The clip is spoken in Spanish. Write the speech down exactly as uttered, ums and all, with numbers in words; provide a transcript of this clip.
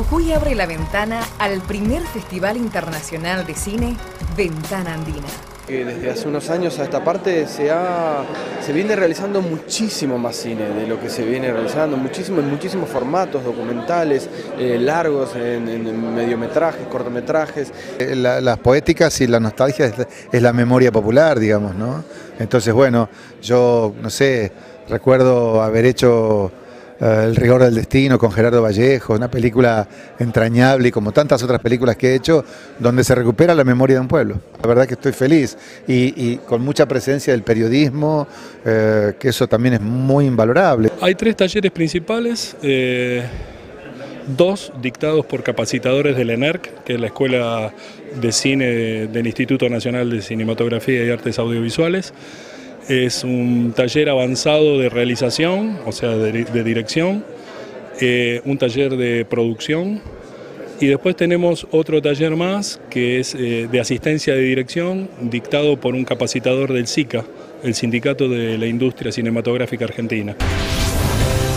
Jujuy abre la ventana al primer Festival Internacional de Cine, Ventana Andina. Desde hace unos años a esta parte se, ha, se viene realizando muchísimo más cine de lo que se viene realizando, muchísimo, en muchísimos formatos, documentales, eh, largos, en, en mediometrajes, cortometrajes. La, las poéticas y la nostalgia es, es la memoria popular, digamos, ¿no? Entonces, bueno, yo, no sé, recuerdo haber hecho El rigor del destino con Gerardo Vallejo, una película entrañable y como tantas otras películas que he hecho, donde se recupera la memoria de un pueblo. La verdad que estoy feliz y, y con mucha presencia del periodismo, eh, que eso también es muy invalorable. Hay tres talleres principales, eh, dos dictados por capacitadores del ENERC, que es la Escuela de Cine del Instituto Nacional de Cinematografía y Artes Audiovisuales. Es un taller avanzado de realización, o sea, de, de dirección, eh, un taller de producción y después tenemos otro taller más que es eh, de asistencia de dirección, dictado por un capacitador del SICA, el Sindicato de la Industria Cinematográfica Argentina.